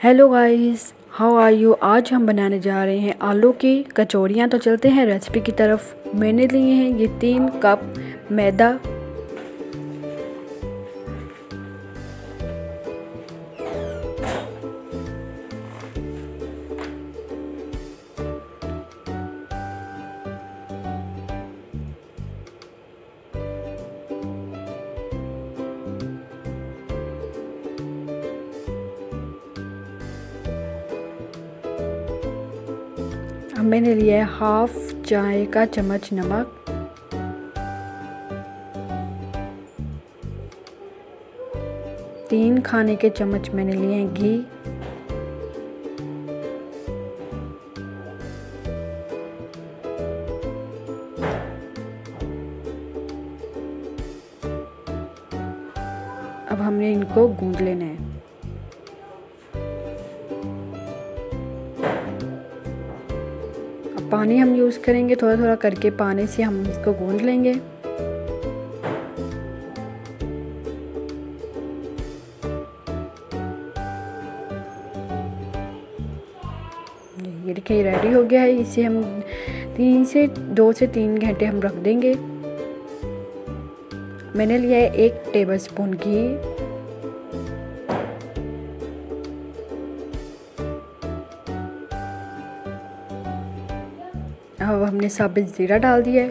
Hello guys, how are you. आज हम बनाने जा रहे हैं आलू की कचौड़ियाँ। तो चलते हैं रेसिपी की तरफ। मैंने लिए हैं ये 3 कप मैदा, मैंने लिया है हाफ चाय का चम्मच नमक, तीन खाने के चम्मच मैंने लिए हैं घी, अब हमने इनको गूंद लेना है। अब पानी हम यूज़ करेंगे, थोड़ा थोड़ा करके पानी से हम इसको गूंद लेंगे। ये देखिए रेडी हो गया है। इसे हम 2 से 3 घंटे हम रख देंगे। मैंने लिया है 1 टेबलस्पून घी, अब हमने साबुत जीरा डाल दिया है।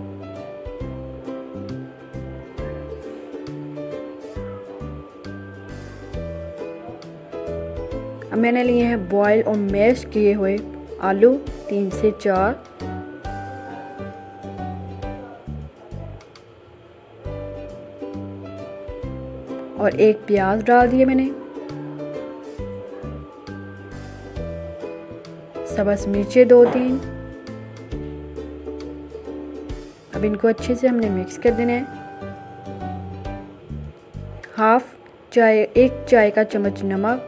अब मैंने लिए हैं बॉयल और मैश किए हुए आलू 3 से 4, और 1 प्याज डाल दिए मैंने, सब्ज़ मिर्चें 2-3। अब इनको अच्छे से हमने मिक्स कर देना है। 1 चाय का चम्मच नमक,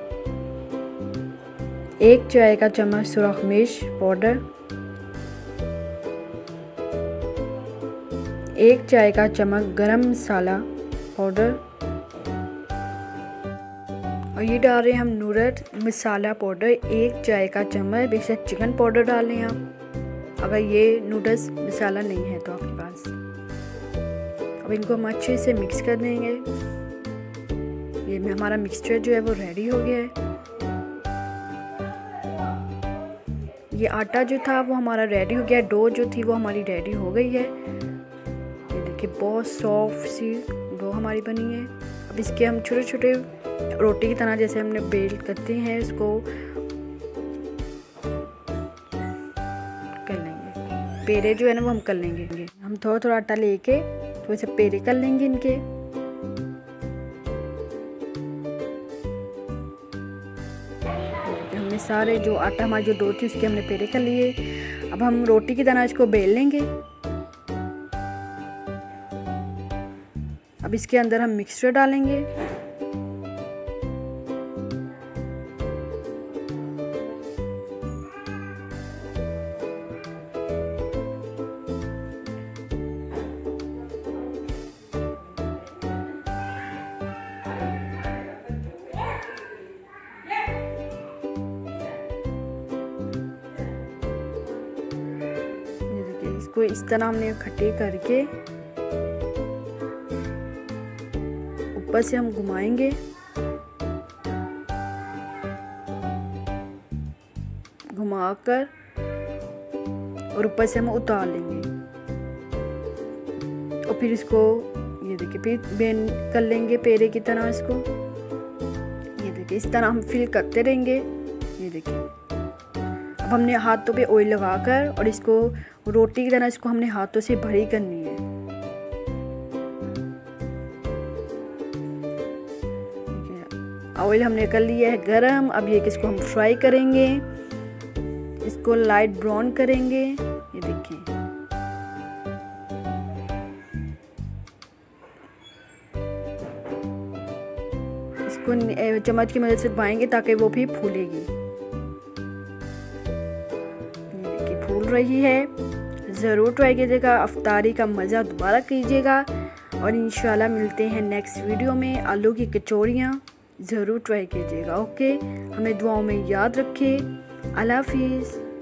1 चाय का चम्मच सुरख मिर्च पाउडर, 1 चाय का चम्मच गरम मसाला पाउडर, और ये डाल रहे हैं हम नूरत मसाला पाउडर 1 चाय का चम्मच। बेशक चिकन पाउडर डाल लें आप, अगर ये नूडल्स मसाला नहीं है तो आपके पास। अब इनको हम अच्छे से मिक्स कर देंगे। ये हमारा मिक्सचर जो है वो रेडी हो गया है। ये आटा जो था वो हमारा रेडी हो गया, डो जो थी वो हमारी रेडी हो गई है। ये देखिए बहुत सॉफ्ट सी डो हमारी बनी है। अब इसके हम छोटे छोटे रोटी की तरह जैसे हमने बेल करते हैं इसको कर लेंगे। पेड़े जो है ना वो हम कर लेंगे। हम थोड़ा थोड़ा आटा लेके थोड़े से पेड़े कर लेंगे इनके। हमने सारे जो आटा हमारी जो डो थी उसके हमने पेड़े कर लिए। अब हम रोटी की तरह इसको बेल लेंगे। अब इसके अंदर हम मिक्सचर डालेंगे। इसको इस तरह हमने इकट्ठे करके ऊपर से हम घुमाएंगे, घुमाकर और ऊपर से हम उतार लेंगे। और फिर इसको ये देखिए फिर बेन कर लेंगे पेड़े की तरह इसको। ये देखिए इस तरह हम फिल करते रहेंगे। ये देखिए अब हमने हाथों पे ऑयल लगाकर और इसको रोटी की तरह इसको हमने हाथों से भरी करनी है। ऑयल हमने कर लिया है गरम। अब ये इसको हम फ्राई करेंगे, इसको लाइट ब्राउन करेंगे। ये देखिए इसको चम्मच की मदद से दबाएंगे ताकि वो भी फूलेगी। ये देखिए फूल रही है। ज़रूर ट्राई कीजिएगा, अफ्तारी का मज़ा दोबारा कीजिएगा। और इंशाल्लाह मिलते हैं नेक्स्ट वीडियो में। आलू की कचौड़ियाँ ज़रूर ट्राई कीजिएगा। ओके, हमें दुआओं में याद रखिए। अल्लाह हाफिज़।